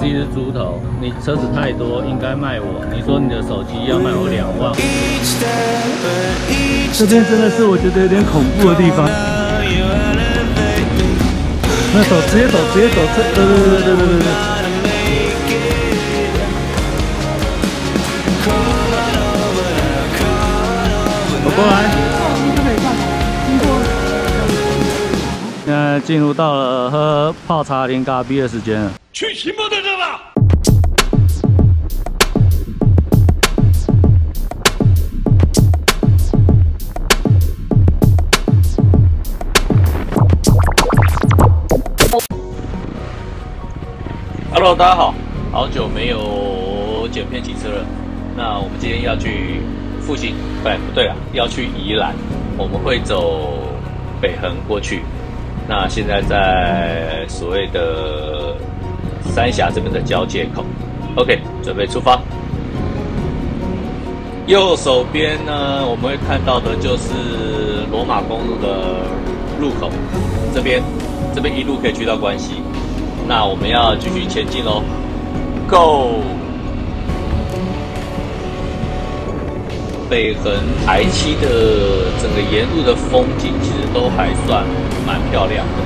是一只猪头，你车子太多，应该卖我。你说你的手机要卖我2万，这边真的是我觉得有点恐怖的地方。那走，直接走，对。走过来。现在进入到了喝泡茶零咖啡的时间了。 去骑摩托车吧！Hello， 大家好，好久没有剪片骑车了。那我们今天要去复兴，不对啊，要去宜兰。我们会走北横过去。那现在在所谓的三峡这边的交界口 ，OK， 准备出发。右手边呢，我们会看到的就是罗马公路的入口，这边一路可以去到关西。那我们要继续前进喽 ，Go！ 北横台七的整个沿路的风景其实都还算蛮漂亮的。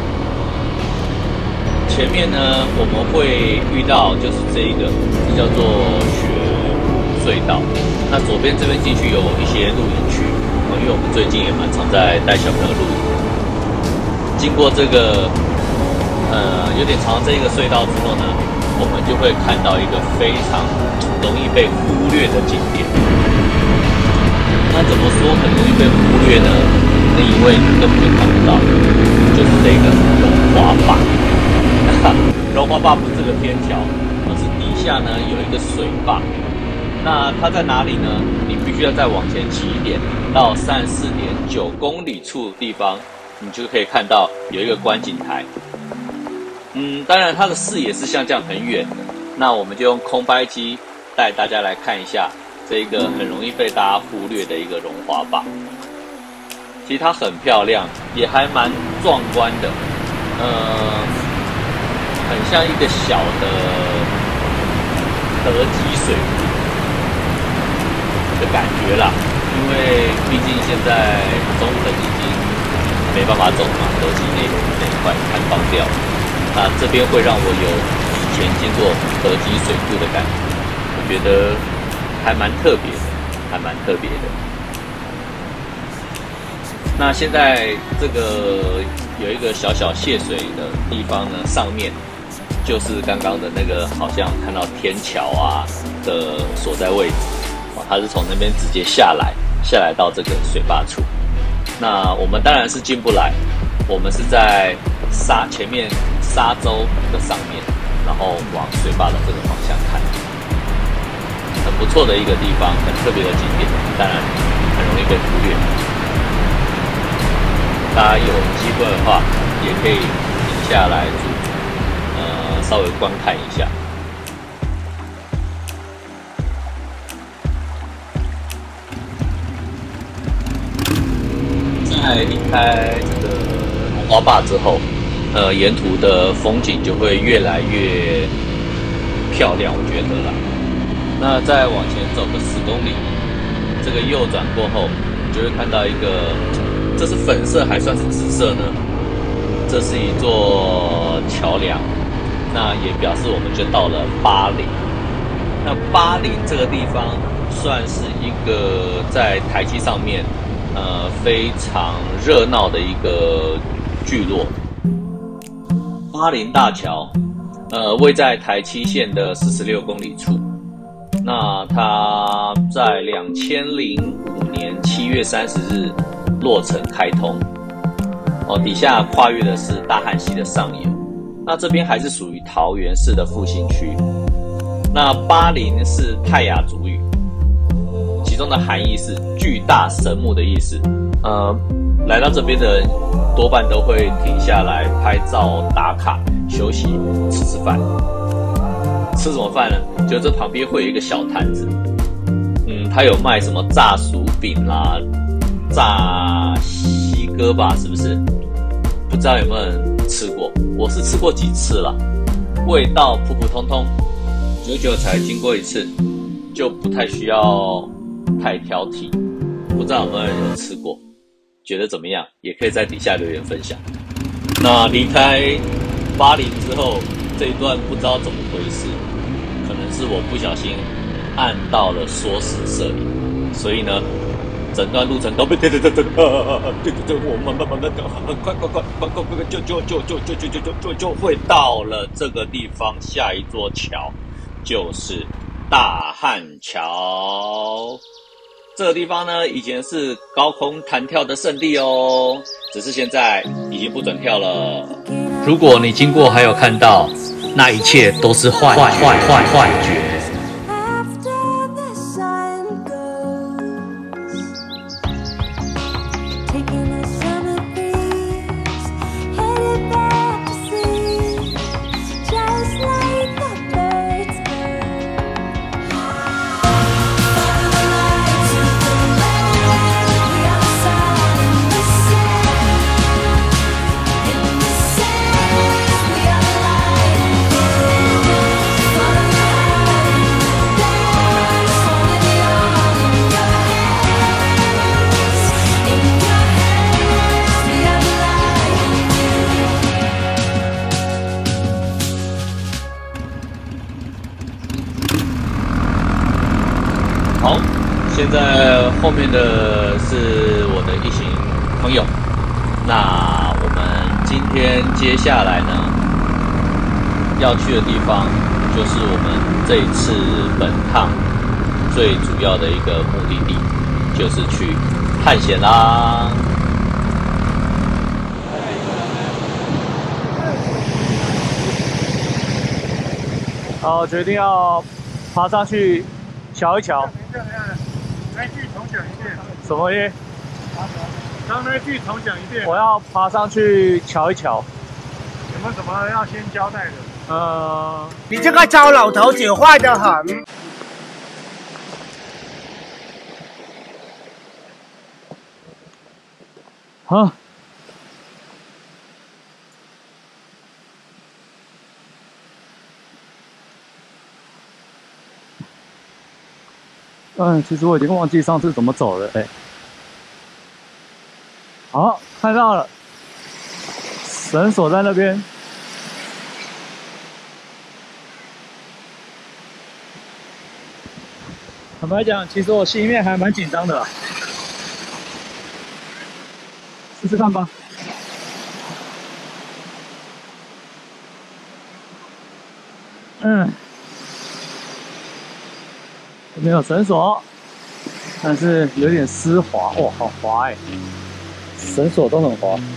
前面呢，我们会遇到就是这叫做雪隧道。那左边这边进去有一些露营区，因为我们最近也蛮常在带小朋友露营。经过这个有点长这个隧道之后呢，我们就会看到一个非常容易被忽略的景点。那怎么说很容易被忽略呢？那因为你根本就看不到，就是这个龙华坝。龙华坝不是这个天桥，而是底下呢有一个水坝。那它在哪里呢？你必须要再往前骑一点，到34.9公里处的地方，你就可以看到有一个观景台。当然它的视野是像这样很远的。那我们就用空拍机带大家来看一下。这个很容易被大家忽略的一个龙华坝，其实它很漂亮，也还蛮壮观的，很像一个小的德基水库的感觉啦。因为毕竟现在中横已经没办法走嘛，德基那一块开放掉，那这边会让我有以前经过德基水库的感觉，我觉得。还蛮特别的，那现在这个有一个小小泄水的地方呢，上面就是刚刚的那个，好像看到天桥啊的所在位置，它是从那边直接下来到这个水坝处。那我们当然是进不来，我们是在前面沙洲的上面，然后往水坝的这个方向看。很不错的一个地方，很特别的景点，当然很容易被忽略。大家有机会的话，也可以停下来，稍微观看一下。在离开这个龙华坝之后，沿途的风景就会越来越漂亮，我觉得啦。那再往前走个10公里，这个右转过后，你就会看到一个，这是粉色还算是紫色呢？这是一座桥梁，那也表示我们就到了巴陵。那巴陵这个地方算是一个在台七上面，非常热闹的一个聚落。巴陵大桥，位在台七线的46公里处。那它在2005年7月30日落成开通，底下跨越的是大汉溪的上游。那这边还是属于桃园市的复兴区。那巴陵是泰雅族语，其中的含义是巨大神木的意思。来到这边的人多半都会停下来拍照打卡、休息、吃饭。吃什么饭呢？就这旁边会有一个小摊子，它有卖什么炸薯饼啦、炸西哥吧，是不是？不知道有没有人吃过？我是吃过几次啦。 味道普普通通，久久才经过一次，就不太需要太挑剔。不知道有没有人有吃过，觉得怎么样？也可以在底下留言分享。那离开巴黎之后，这一段不知道怎么回事，可能是我不小心按到了缩时摄影，所以呢，整段路程都被我慢慢的，快，就会到了这个地方，下一座桥就是大汉桥。这个地方呢，以前是高空弹跳的圣地哦，只是现在已经不准跳了。如果你经过还有看到，那一切都是幻觉。好，现在后面的是我的一行朋友。那我们今天接下来呢，要去的地方就是我们这一次本趟最主要的一个目的地，就是去探险啦。 好，决定要爬上去瞧一瞧。 那句重讲一遍。 什么耶？ 刚那句重讲一遍。 我要爬上去瞧一瞧。 有没有什么要先交代的？ 你这个糟老头子坏得很。 啊！其实我已经忘记上次怎么走了，好，看到了，绳索在那边。坦白讲，其实我心里面还蛮紧张的啦，试试看吧。没有绳索，但是有点丝滑，哇，好滑绳索都很滑。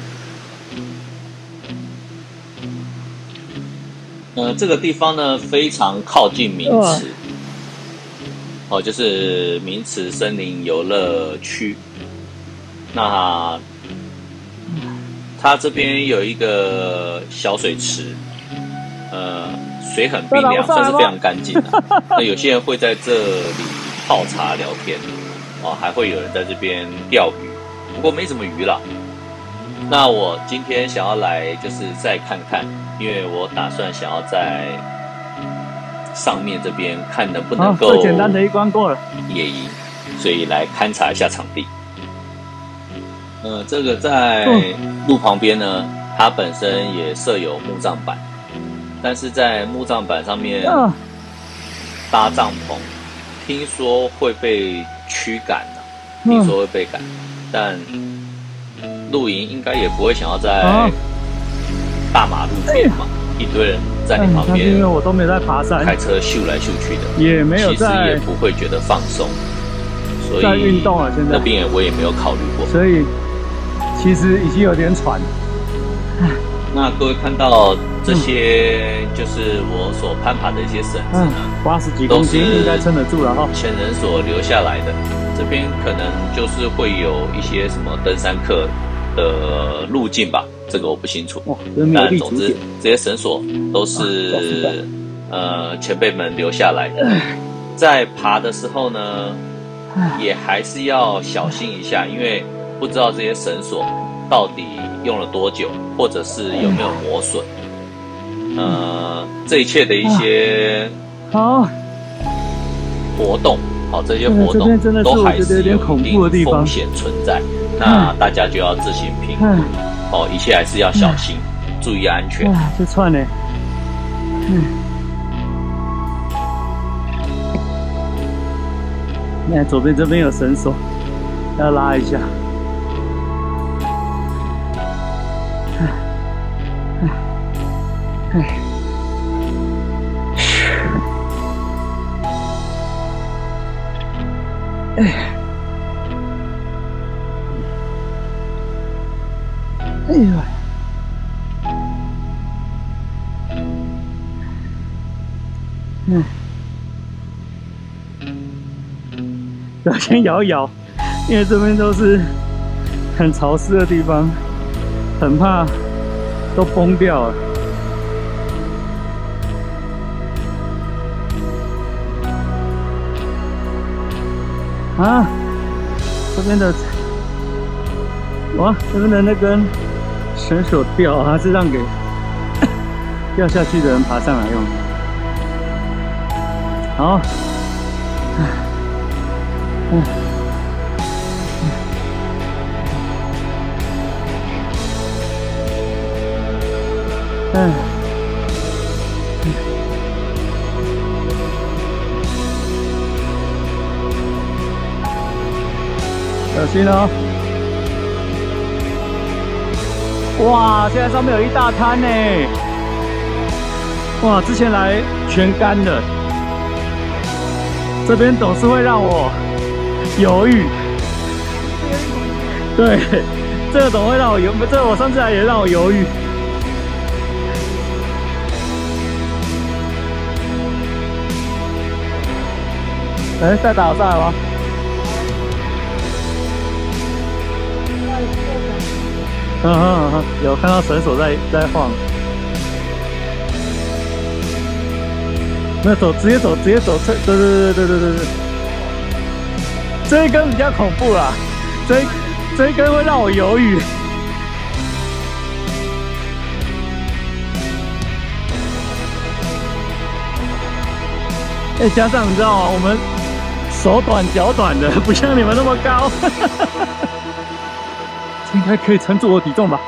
这个地方呢非常靠近名池，就是名池森林游乐区。那它这边有一个小水池，水很冰凉，算是非常干净的。那有些人会在这里泡茶聊天，还会有人在这边钓鱼，不过没什么鱼啦。那我今天想要来就是再看看，因为我打算想要在上面这边看能不能够最简单的一关过了野营，所以来勘察一下场地。这个在路旁边呢，它本身也设有木杖板。但是在木杖板上面搭帐篷，听说会被驱赶听说会被赶，但露营应该也不会想要在大马路边嘛，一堆人在你旁边， 因为我都没在爬山， 开车咻来咻去的， 也没有在， 其实也不会觉得放松，所以在运动了。现在那边我也没有考虑过， 所以其实已经有点喘。 那各位看到这些就是我所攀爬的一些绳子呢 ，80几公斤应该撑得住了哈。 前人所留下来的，这边可能就是会有一些什么登山客的路径吧，这个我不清楚。但总之这些绳索都是前辈们留下来的，在爬的时候呢，也还是要小心一下，因为不知道这些绳索到底用了多久，或者是有没有磨损。 这一切的一些活动，好，这些活动都还是有一定风险存在，那大家就要自行评估，哦，一切还是要小心，注意安全。 这串呢，那左边这边有绳索，要拉一下。哎呀！要先摇一摇，因为这边都是很潮湿的地方，很怕都崩掉了。啊，这边的，哇，这边的那根绳索掉，还是让给掉下去的人爬上来用。好，小心哦！哇，现在上面有一大滩呢！哇，之前来全干的，这边总是会让我犹豫。对，这个总会让我犹豫，这个我上次来也让我犹豫。哎，再打上来吗？有看到绳索在晃。那走，直接走，对，这一根比较恐怖啦，这一根会让我犹豫。加上你知道吗？我们手短脚短的，不像你们那么高。应该可以撑住我体重吧？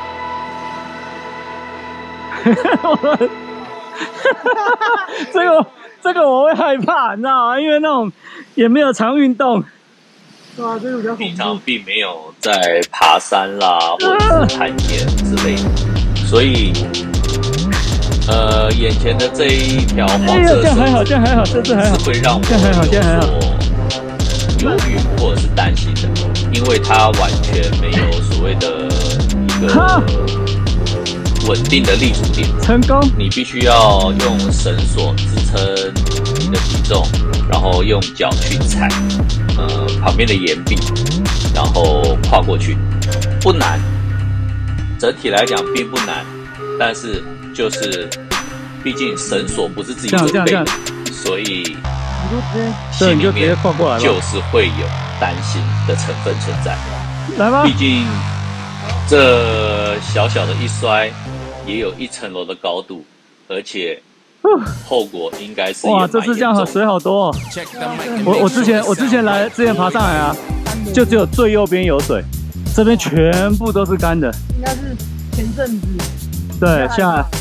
这个我会害怕，你知道吗？因为那种也没有常运动。对啊，这个比较恐怖。 平常并没有在爬山啦，或者是攀岩之类的，所以眼前的这一条黄色绳子， 这样还好，这次还好， 会让我有所犹豫或者是担心的，因为它完全没有所谓的一个稳定的立足点。 成功！ 你必须要用绳索支撑你的体重，然后用脚去踩旁边的岩壁，然后跨过去，不难。整体来讲并不难，但是就是毕竟绳索不是自己准备的，所以心里面就是会有担心的成分存在。 来吧， 毕竟这小小的一摔，也有1层楼的高度，而且后果应该是哇，这次这样水好多哦。我之前爬上来啊，就只有最右边有水，这边全部都是干的。 应该是前阵子。 对，下来。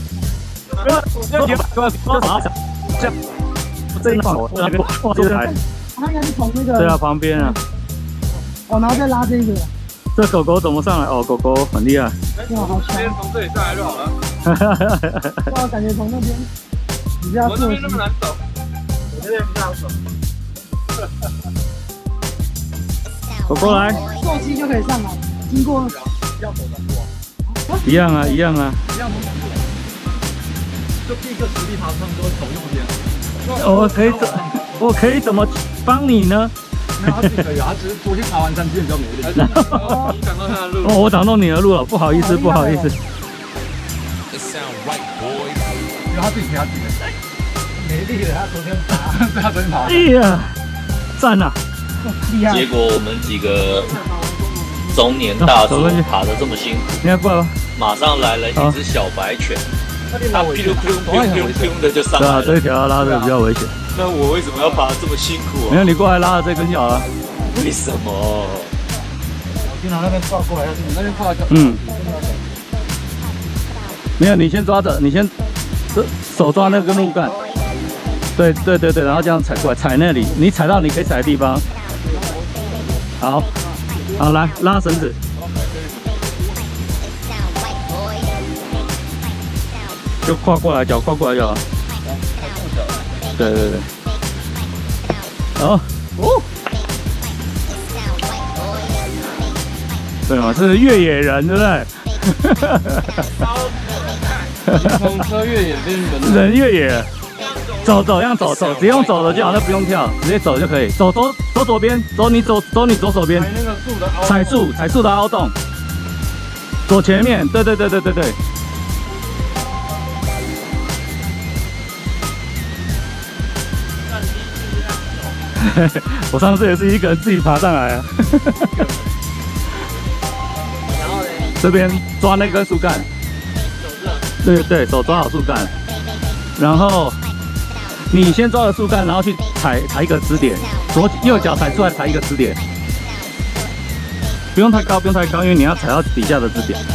这一放我那边，哇，这台。 它应该是从那个。 对啊，旁边啊。 哦，然后再拉这个。 这狗狗怎么上来？哦，狗狗很厉害。 哇，好强！ 从这里上来就好了。 哇，感觉从那边比较我这边那么难走，我这边比较好走。 狗狗来， 坐机就可以上来，经过。 要走上去啊？ 一样啊，一样啊。 一样的。就第一个实力爬上都会走右边。 我可以怎么帮你呢？ 他自己可以啊，他只是昨天爬完山，今天比较没力。挡到他的路。 哦，我挡到你的路了，不好意思，不好意思。 因为他自己没力了，他昨天爬，对，他昨天爬。 哎呀，赞啊！ 厉害。 结果我们几个中年大叔爬得这么辛苦， 你要过来吧。 马上来了一只小白犬， 它噼噜噼噜噼噜噼噜的就上来了。 对啊，这一条要拉的比较危险。 那我为什么要爬这么辛苦没有，你过来拉了这根就好了。 为什么？ 我经常那边跨过来，要是你那边跨来， 没有，你先抓着，你先手抓那根木杆。对，然后这样踩过来，踩那里，你踩到你可以踩的地方。好，来拉绳子。就跨过来，脚跨过来就好。对。好，对嘛，这是越野人，对不对？ 从车越野变人越野。走，这样走，只用走的就好，那不用跳，直接走就可以。走左边，走你左手边。踩树的凹洞。左前面，对。我上次也是一个人自己爬上来啊。 然后呢？ 这边抓那根树干。对，手抓好树干，然后你先抓了树干，然后去踩一个支点，右脚踩出来踩一个支点，不用太高，因为你要踩到底下的支点。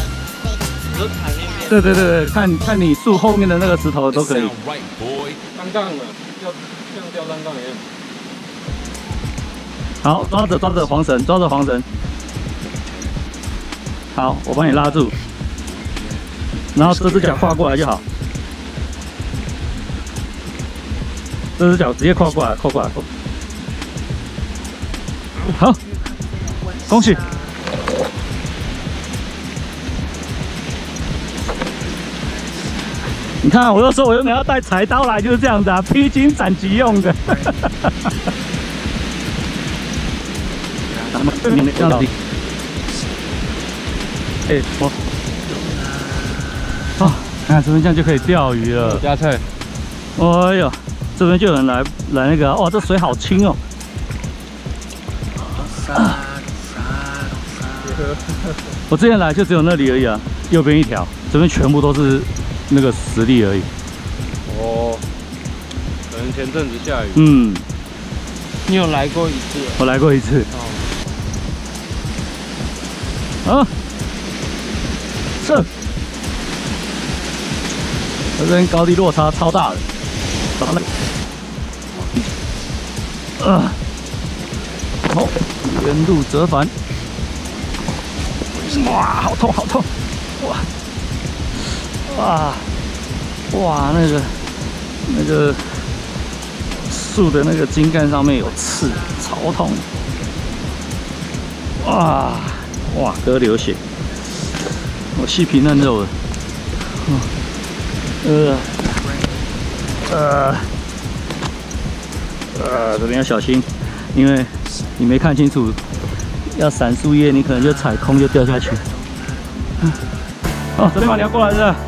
对，看你树后面的那个石头都可以。 单杠的，像吊单杠一样。 好，抓着黄绳，好，我帮你拉住，然后这只脚跨过来就好。这只脚直接跨过来。好，恭喜！你看，我就说我原本要带柴刀来，就是这样子啊，披荆斩棘用的。这样子。看这边这样就可以钓鱼了。 加菜。 哎呦，这边就有人来那个，哇，这水好清哦。我之前来就只有那里而已啊，右边一条，这边全部都是那个石砾而已。 哦，可能前阵子下雨。 你有来过一次？ 我来过一次。这边高低落差超大的。好，原路折返。哇，好痛！哇，那个树的那个茎干上面有刺，超痛！哇，哥流血，我细皮嫩肉了。这边要小心，因为你没看清楚，要闪树叶，你可能就踩空就掉下去。这边嘛，你要过来是？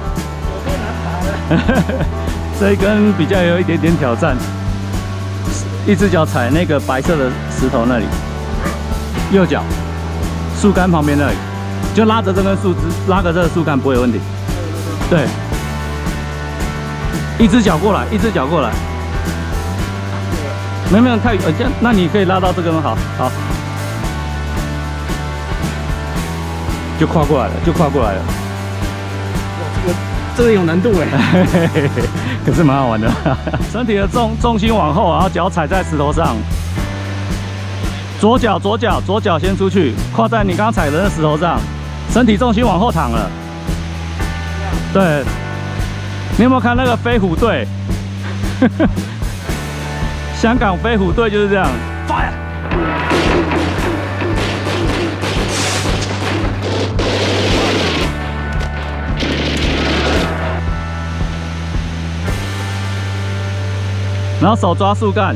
这一根比较有一点点挑战，一只脚踩那个白色的石头那里，右脚树干旁边那里，就拉着这根树枝，拉着这个树干不会有问题。对，一只脚过来。没有太这样，那你可以拉到这个吗？好，就跨过来了。 这个有难度哎， 可是蛮好玩的。身体的重心往后，然后脚踩在石头上，左脚先出去，跨在你刚刚踩的那石头上，身体重心往后躺了。对，你有没有看那个飞虎队？香港飞虎队就是这样 ，fire！ 然后手抓树干，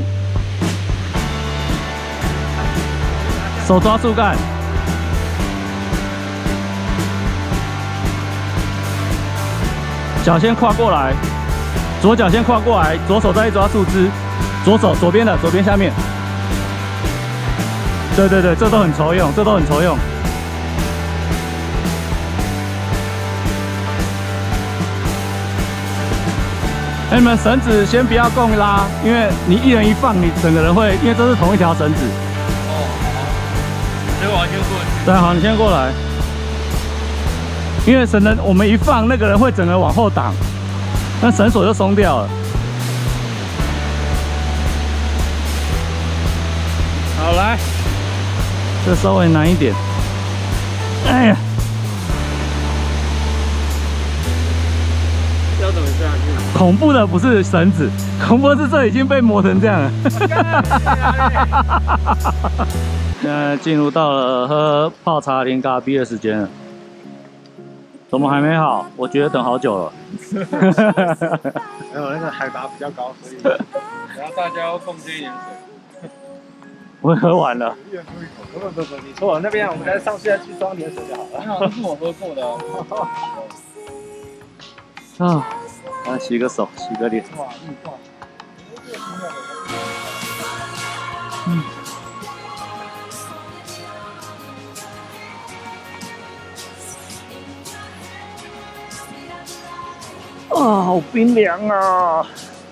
脚先跨过来，左脚先跨过来，左手再一抓树枝。左边下面，对，这都很抽用， 你们绳子先不要共拉，因为你一人一放，你整个人会，因为这是同一条绳子。 哦，好。所以我要先过去。 对，好，你先过来。因为绳人我们一放，那个人会整个往后挡，那绳索就松掉了。好，来，这稍微难一点。哎呀， 要怎么下去？ 恐怖的不是绳子，恐怖的是这已经被磨成这样了。现在进入到了喝泡茶零咖啡的时间了。怎么还没好？我觉得等好久了。 没有，那个海拔比较高，所以然后大家要奉献一点水。 我喝完了。 一人喝一口。不，你错了，那边我们再上去再去装点水就好了。还好，这是我喝过的。 啊，来洗个手，洗个脸。 哇，绿化。 啊，好冰凉啊！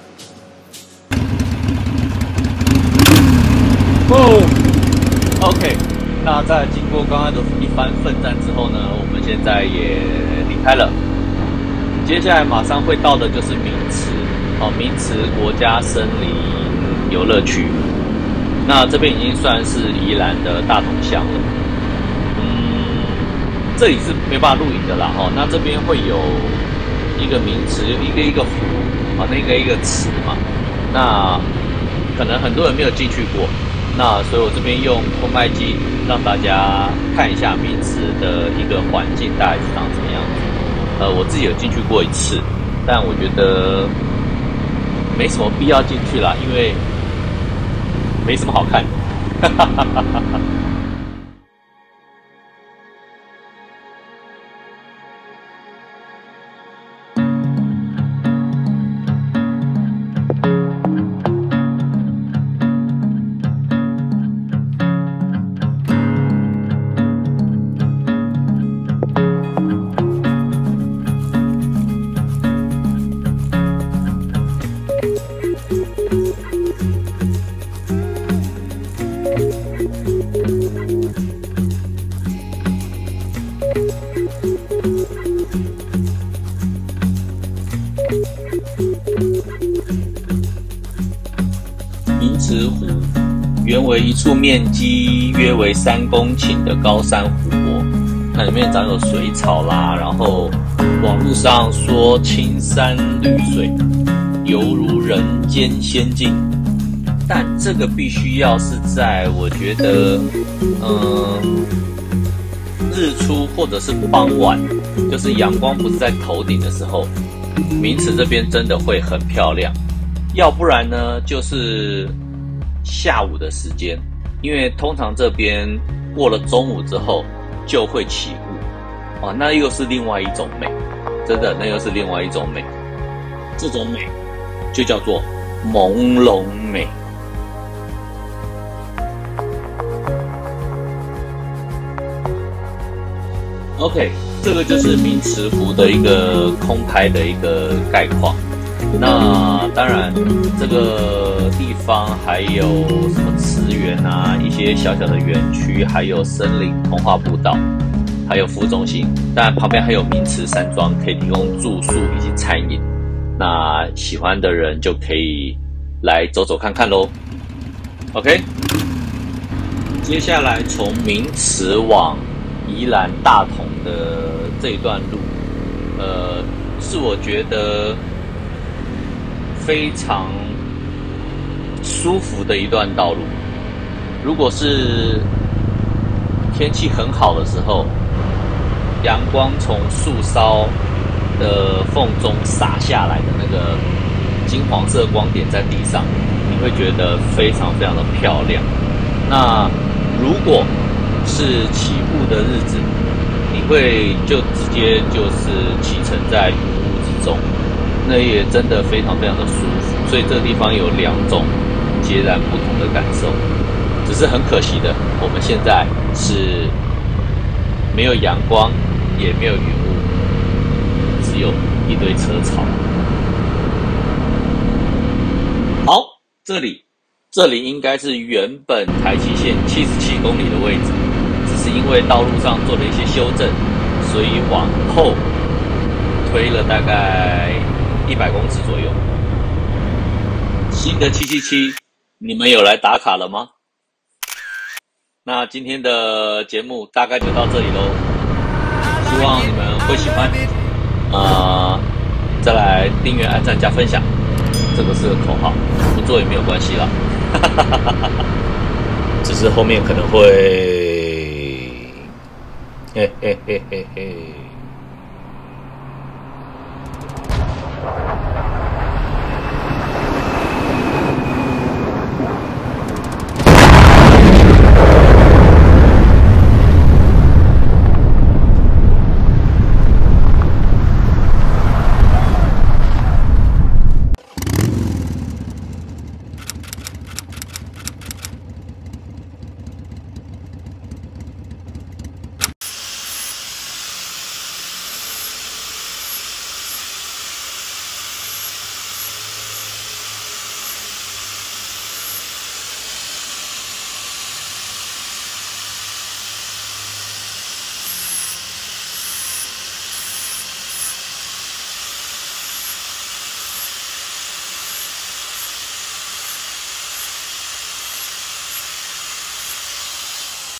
哦 ，OK， 那在经过刚刚的一番奋战之后呢，我们现在也离开了。接下来马上会到的就是明池，明池国家森林游乐区。那这边已经算是宜兰的大同乡了。这里是没办法露营的啦，那这边会有一个名池，一个湖，那一个池嘛。那可能很多人没有进去过，那所以我这边用空拍机让大家看一下名池的一个环境大概是长什么样子。我自己有进去过一次，但我觉得没什么必要进去啦，因为没什么好看的。明池湖原为一处面积约为3公顷的高山湖泊，那里面长有水草啦，然后网络上说青山绿水，犹如人间仙境。但这个必须要是在我觉得，日出或者是傍晚，就是阳光不是在头顶的时候，明池这边真的会很漂亮。要不然呢，就是下午的时间，因为通常这边过了中午之后就会起雾，那又是另外一种美，真的，那又是另外一种美。这种美就叫做朦胧美。OK， 这个就是明池湖的一个空拍的一个概况。那当然，这个地方还有什么池园啊，一些小小的园区，还有森林童话步道，还有服务中心。当然，旁边还有明池山庄，可以提供住宿以及餐饮。那喜欢的人就可以来走走看看咯。OK， 接下来从明池往宜兰大同的这一段路，是我觉得非常舒服的一段道路。如果是天气很好的时候，阳光从树梢的缝中洒下来的那个金黄色光点在地上，你会觉得非常非常的漂亮。那如果是起雾的日子，你会就直接就是启程在云雾之中，那也真的非常非常的舒服。所以这个地方有2种截然不同的感受，只是很可惜的，我们现在是没有阳光，也没有云雾，只有一堆车潮。 这里应该是原本台七线77公里的位置，只是因为道路上做了一些修正，所以往后推了大概100公尺左右。新的777，你们有来打卡了吗？那今天的节目大概就到这里咯，希望你们会喜欢。再来订阅、按赞、加分享，这个是个口号，不做也没有关系啦。只是后面可能会，嘿嘿嘿嘿嘿。